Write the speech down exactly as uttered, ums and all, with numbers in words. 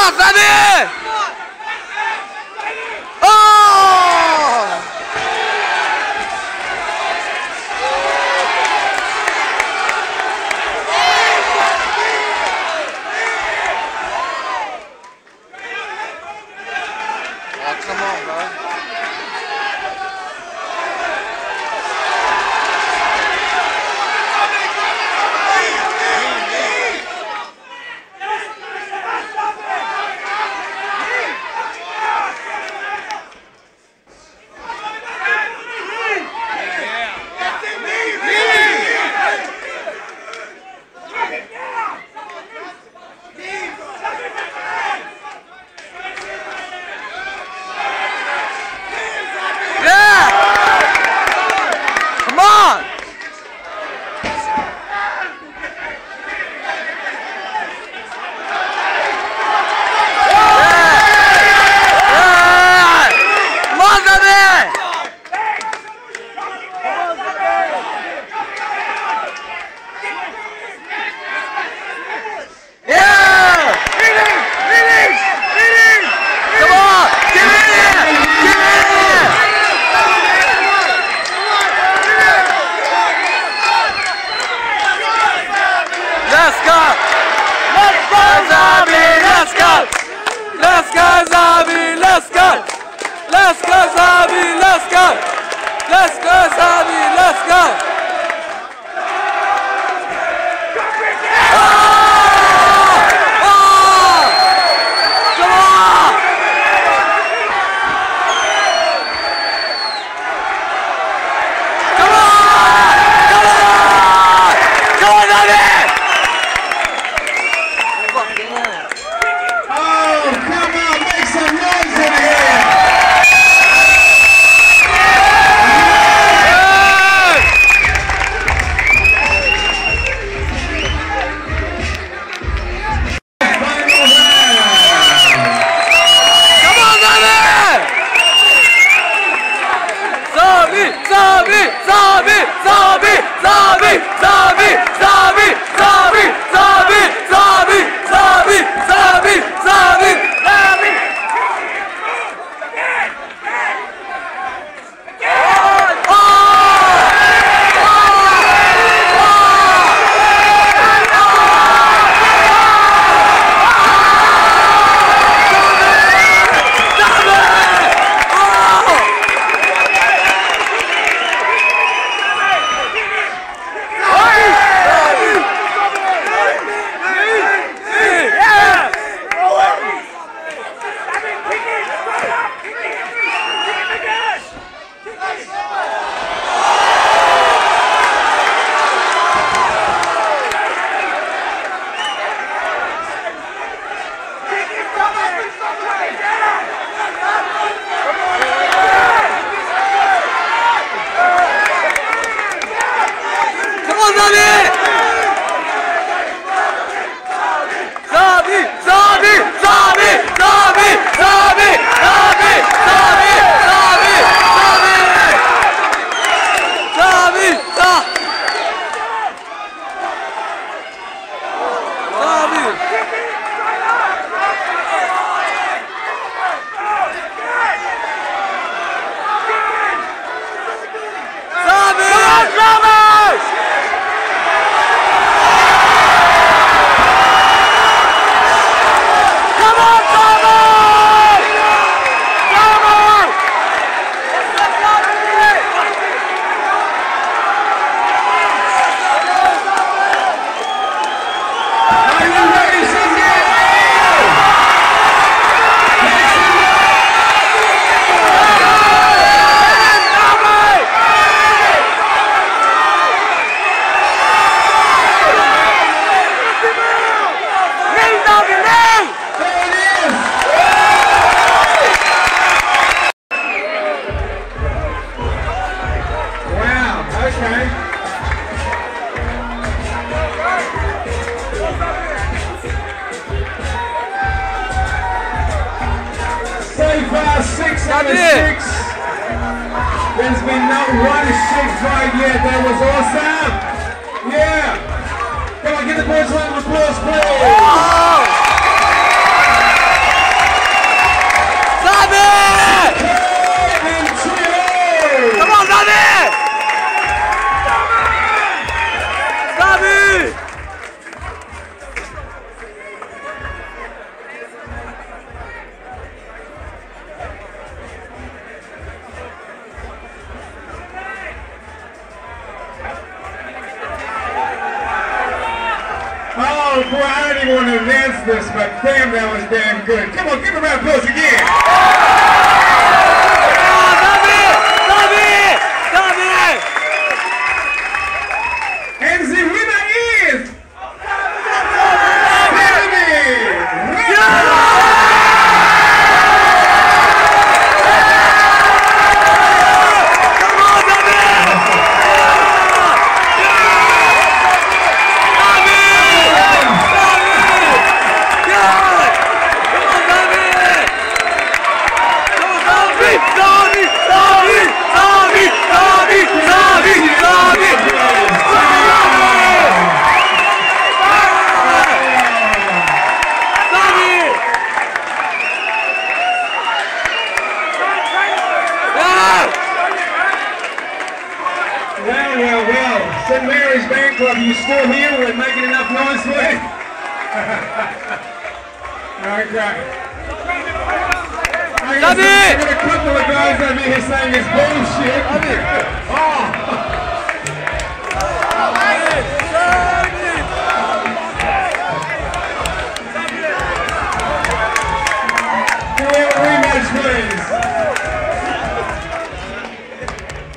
on, Sammy! Oh! Oh, come on, bro. Let's go! Let's go, Zabi! Let's go! Let's go, Zabi! Let's go! Let's go, Zabi! Let's go! Let's go, Zabi! Let's go! Oh! Oh! Come on! Come on! Come on! Come on, Zabi! Zabi, Zabi, Zabi, Zabi, Zabi, Zabi, Zabi, Zabi, Zabi, Zabi, Zabi, Zabi, Zabi. Six out of six. There's been not one six right yet. That was awesome. Yeah. Come on, give the boys a round of applause, please. Oh! anyone who danced this, but damn, that was damn good. Come on, give a round of applause again. And the winner is Well, well, well, Saint Mary's Band Club, you still here? We're making enough noise for you? Alright, great. I got a couple of guys over here saying it's bullshit.